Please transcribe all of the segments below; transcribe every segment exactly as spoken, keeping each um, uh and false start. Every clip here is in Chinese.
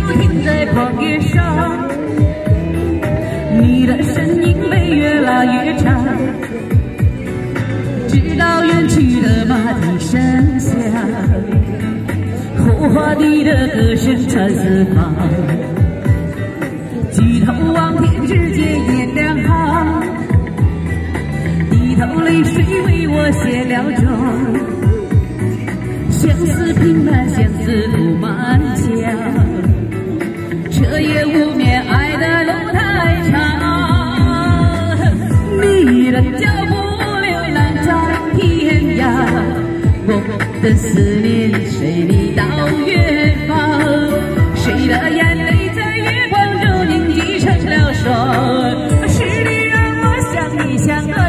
停在旷野上，你的身影被越拉越长，直到远去的马蹄声响，火花地的歌声传四方。举头望天，只见颜两行，低头泪水为我卸了妆。相思平淡，相思路漫长，彻夜无眠，爱的路太长。你的脚步流浪在天涯，我的思念随你到远方。谁的眼泪在月光中凝聚成了霜？是你让我想你想断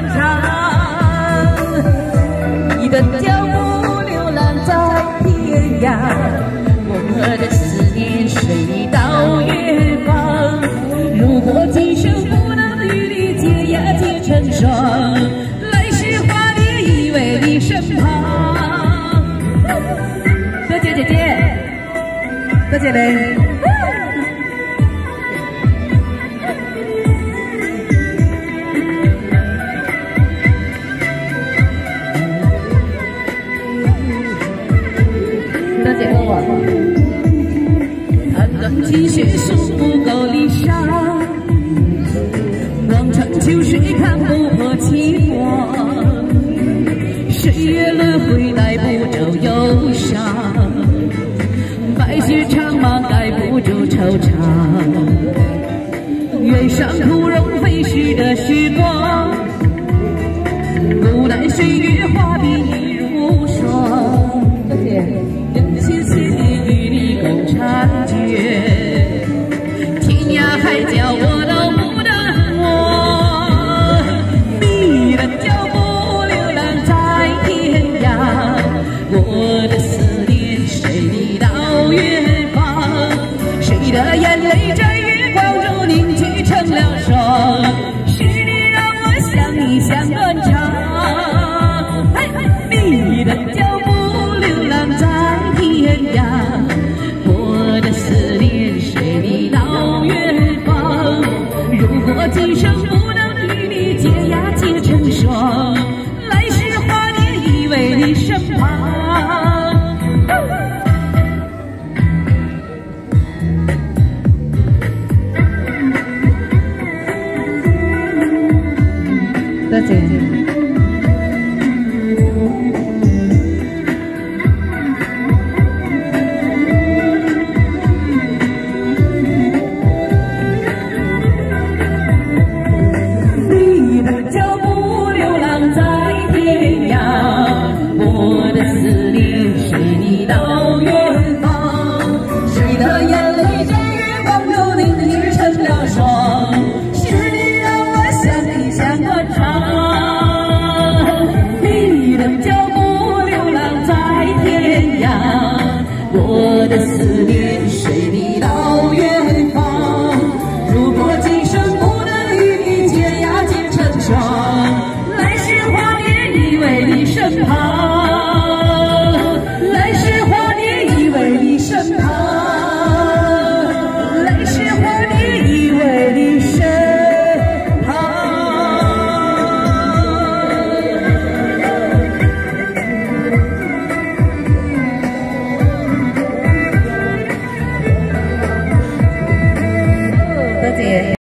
肠。你的脚步流浪在天涯，我的思念随你到远方。如果今生不能与你结呀结成双，来世化蝶依偎你身旁。多谢姐姐，多谢嘞。多谢我。寒冷积雪数不够离殇，望穿秋水看不破情网。岁月轮回带不走忧伤，白雪长茫盖不住惆怅。愿上枯荣飞逝的时光，无奈岁月画笔已如霜。人心千里与你共婵娟，天涯海角我都不能忘。你的脚步流浪在天涯，我的思念随你到远方。谁的眼泪在月光中凝聚成了霜？是你让我想你想断肠。你的脚步流浪在天涯，我的思念随你到远方。如果今生不能与你结呀结成双，来世化蝶依偎你身旁。多谢。我的思念随你到远方。如果今生不能与你结呀结成双，来世化蝶依偎你身旁。来世化蝶依偎你身旁。来世化蝶依偎你身旁。多谢。